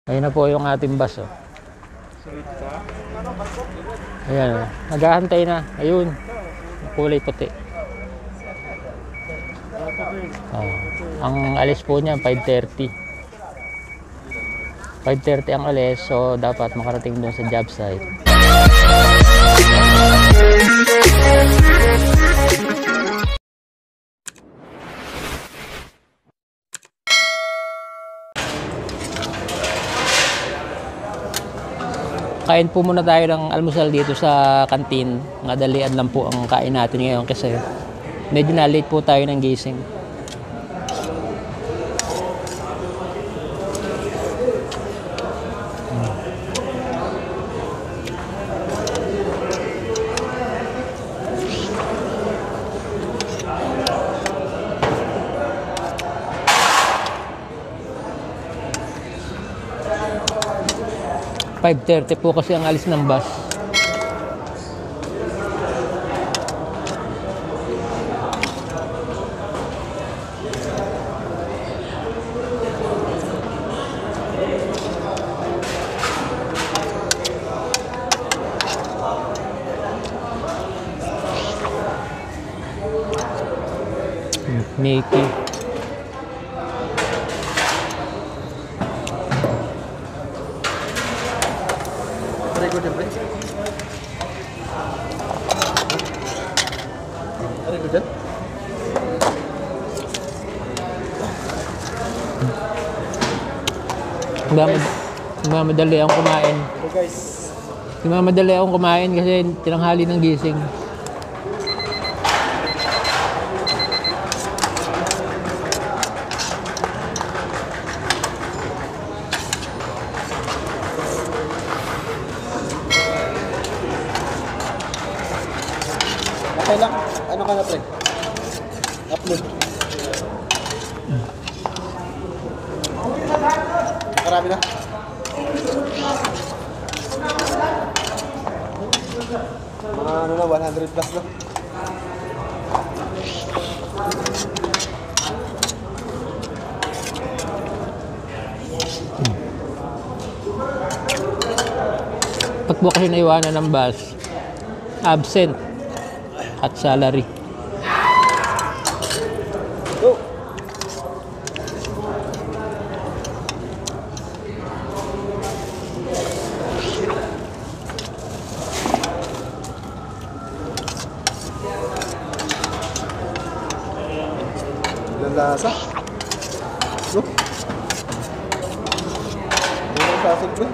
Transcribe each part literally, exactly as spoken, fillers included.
Ayun na po yung ating bus, oh. Ayan, oh. Naghahantay na. Ayun. Kulay puti. Oh. Ang alis po niya, five thirty. five thirty ang alis. So, dapat makarating doon sa job site. Kain po muna tayo ng almusal dito sa kantin. Madalian lang po ang kain natin ngayon kasi medyo na late po tayo ng gising. five thirty po kasi ang alis ng bus. Mickey. Mamadali akong kumain. Hello guys. Mamadali akong kumain kasi tinanghali ng gising. Okay lang. Ano ka na, pre? Upload. Marami na. Mga ano na, one hundred plus na. Pag po kasi naiwanan ng bus, absent at salary. Go! Lasa. Go. Ano ang sasig ko?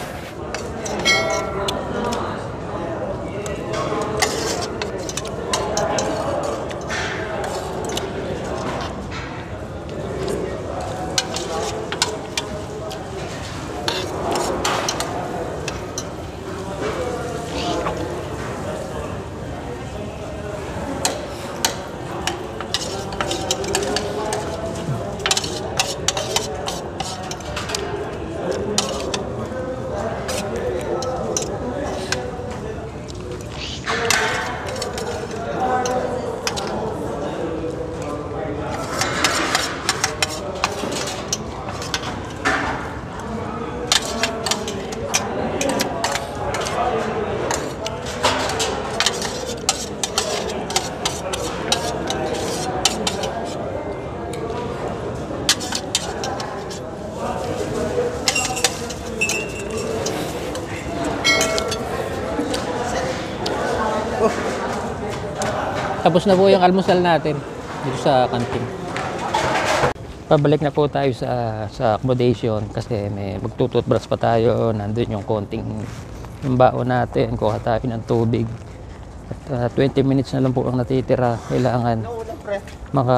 Tapos na po yung almusal natin dito sa kantin. Pabalik na po tayo sa sa accommodation kasi may magtututbrush pa tayo. Nandun yung konting yung baon natin. Kuha tayo ng tubig. At uh, twenty minutes na lang po ang natitira. Kailangan maka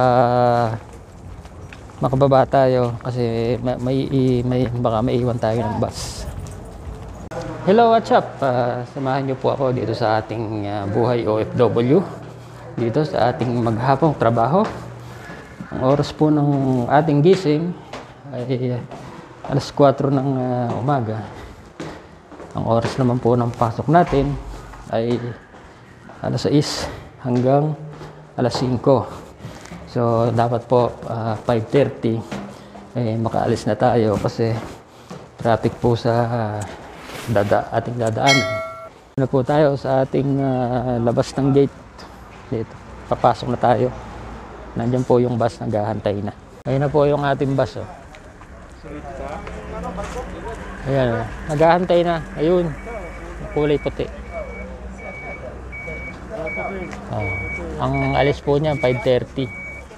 makababa tayo kasi may, may, may baka maiwan tayo ng bus. Hello, what's up? Uh, samahan niyo po ako dito sa ating uh, buhay O F W. Dito sa ating maghapong trabaho. Ang oras po ng ating gising ay alas kwatro ng uh, umaga. Ang oras naman po ng pasok natin ay alas sais hanggang alas singko. So dapat po uh, five thirty eh, makaalis na tayo kasi traffic po sa dada ating dadaanan. Na po tayo sa ating uh, labas ng gate. Dito, papasok na tayo. Nandiyan po yung bus, naghahantay na. Ayun na po yung ating bus. Oh. Ayan, oh. Naghahantay na. Ayun, kulay puti. Oh. Ang alis po niya five thirty.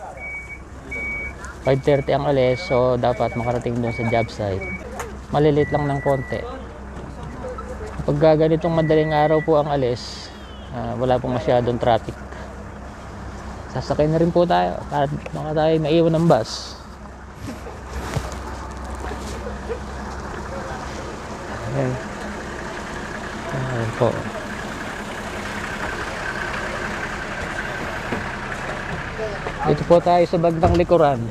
five thirty ang alis, so dapat makarating doon sa job site. Malilit lang ng konti. Pag ganitong madaling araw po ang alis, uh, wala pong masyadong traffic. Sasakay na rin po tayo at baka tayo maiwan ng bus. Ayan. Ayan po. Dito po tayo sa bandang likuran.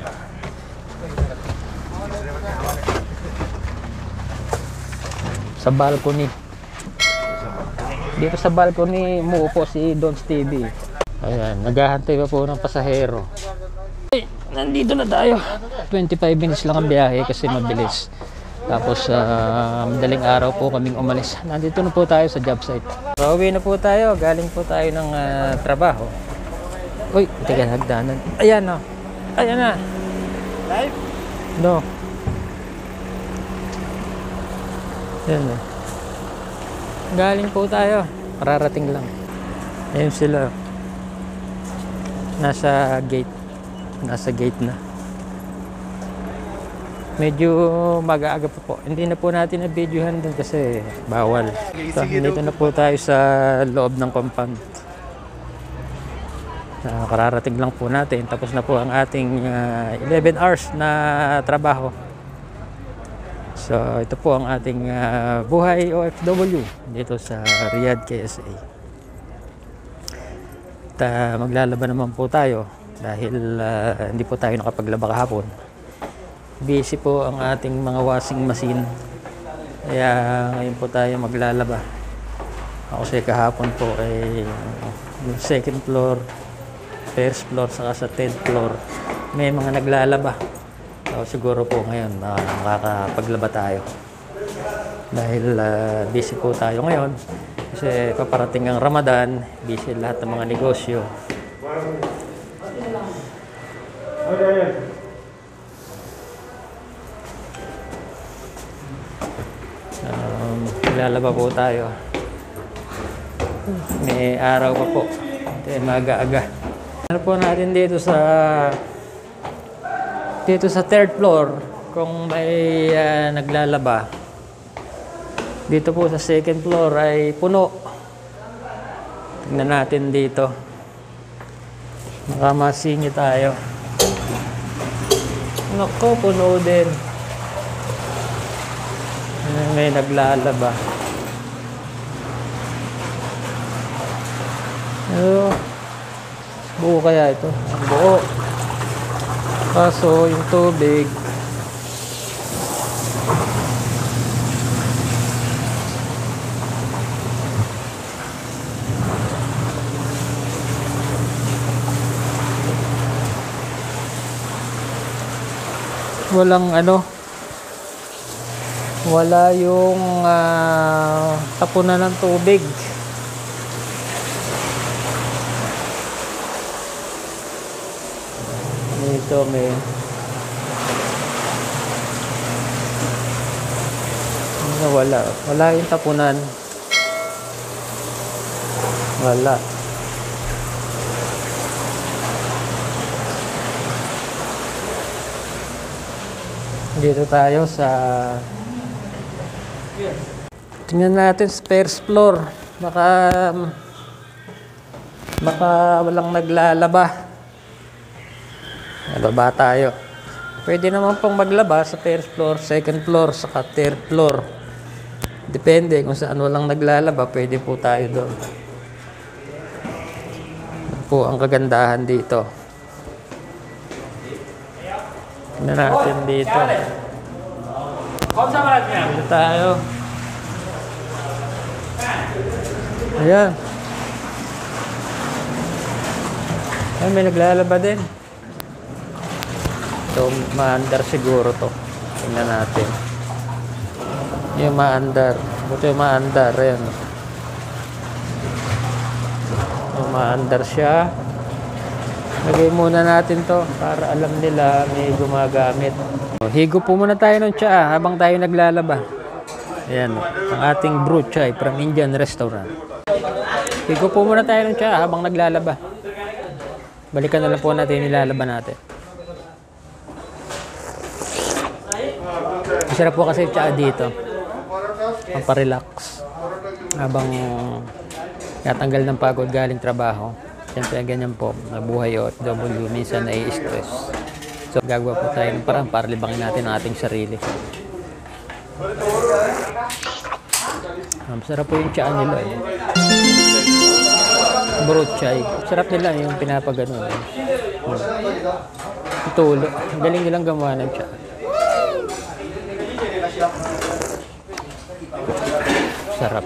Sa balcony. Dito sa balcony, muupo si Don's T V. Ayan, naghahantay pa po ng pasahero. Ay, nandito na tayo. twenty-five minutes lang ang biyahe kasi mabilis. Tapos, uh, madaling araw po kaming umalis. Nandito na po tayo sa job site. Pauwi na po tayo. Galing po tayo ng uh, trabaho. Uy, teka, hagdanan. Ayan na. Ayan na. Live? No. Ayan na. Galing po tayo. Pararating lang. Ayun sila. Nasa gate. Nasa gate na. Medyo mag-aaga pa po. Hindi na po natin na-videohan din kasi bawal. So, dito na po tayo sa loob ng compound. Uh, kararating lang po natin. Tapos na po ang ating uh, eleven hours na trabaho. So, ito po ang ating uh, buhay O F W dito sa Riyadh, K S A. At uh, maglalaba naman po tayo dahil uh, hindi po tayo nakapaglaba kahapon. Busy po ang ating mga washing machine. Kaya ngayon po tayo maglalaba. Ako kasi kahapon po ay yung second floor, first floor, saka sa third floor may mga naglalaba. So, siguro po ngayon uh, makakapaglaba tayo dahil uh, busy po tayo ngayon kasi paparating ang Ramadan, busy lahat ng mga negosyo. um, maglalaba po tayo, may araw pa po, hindi maaga-aga. Ano po natin dito sa dito sa third floor kung may uh, naglalaba. Dito po sa second floor ay puno. Tingnan natin dito. Makamasingi tayo. Nako, puno din. May naglalaba. Ano? Buo kaya ito? Ang buo. Kaso yung tubig walang ano, wala yung uh, tapunan ng tubig. Ito may wala wala yung tapunan, wala. Dito tayo sa tingnan natin sa first floor, baka baka walang naglalaba. Nababa tayo. Pwede naman pong maglaba sa first floor, second floor, saka third floor. Depende kung saan walang naglalaba, pwede po tayo doon. Ano po ang kagandahan dito. Tingnan natin dito. Dito tayo. Ayan. Ayan, may naglalaba din. So, maandar siguro to. Tingnan natin. Yung maandar. Buto yung maandar. Ayan. Yung maandar siya. Lagay muna natin to para alam nila may gumagamit. Higo po muna tayo ng tsaa habang tayo naglalaba. Ayan. Ang ating brew chai from Indian restaurant. Higo po muna tayo ng tsaa habang naglalaba. Balikan na lang po natin yung nilalaba natin. Masarap po kasi tsaa dito. Pamparelax. Habang natanggal ng pagod galing trabaho. Siyempre ganyan po, nabuhay O F W, minsan nai-stress. So gagawa po tayo ng parang para libangin natin ang ating sarili. Masarap po yung tsaa nila. Eh. Brewed chai. Sarap nila yung pinapagano. Eh. Tulo. Galing nilang gumawa ng tsaa. Sarap.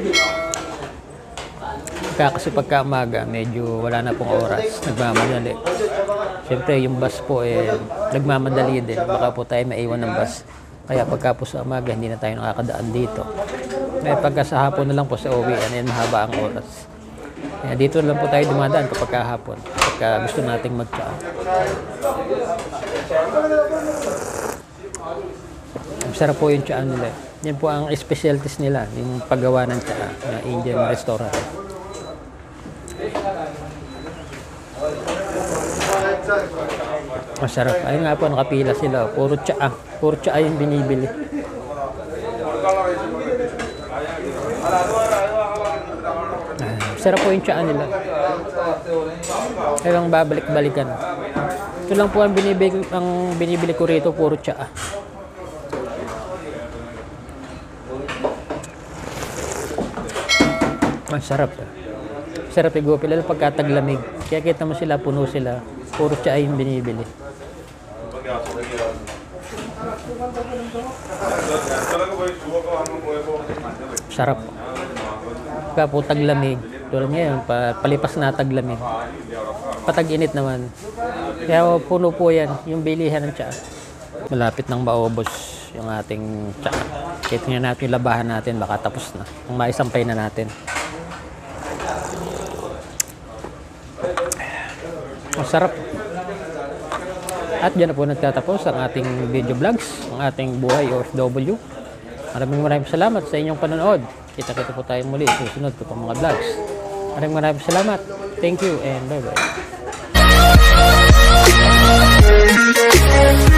Kaya kasi pagka umaga, medyo wala na pong oras. Nagmamadali. Siyempre, yung bus po, eh, nagmamadali din. Baka po tayo maiwan ng bus. Kaya pagka po sa umaga, hindi na tayo nakakadaan dito. Kaya pagka sa hapon na lang po sa uwian, yan mahaba ang oras. Kaya dito na lang po tayo dumadaan kapag kahapon. Pagka gusto nating mag-tsaa. Sarap po yung tsaa nila. Yan po ang specialties nila, yung paggawa ng tsaa na Indian restaurant. Masarap. Ayun nga po, nakapila sila. Puro tsaa. Puro tsaa yung binibili. Sarap po yung tsaa nila. Kailang babalik-balikan. Ito lang po ang binibili, ang binibili ko rito, puro tsaa. Masarap. Sarap igupi, lalo pagka taglamig. Kaya kita mo sila, puno sila. Puro tsaa yung binibili. Sarap. Pagka po taglamig. Tulad ngayon, pa, palipas na taglamig. Patag-init naman. Kaya puno po yan, yung bilihan ng tsaa. Malapit nang maubos yung ating tsaa. Kaya tingnan natin yung labahan natin, baka tapos na. Kung maisampay na natin. Masarap. At dyan na po nagtatapos ang ating video vlogs, ang ating buhay O F W. Maraming maraming salamat sa inyong panonood. Kita-kita po tayo muli sa susunod ko pang mga vlogs. Maraming maraming salamat. Thank you and bye-bye.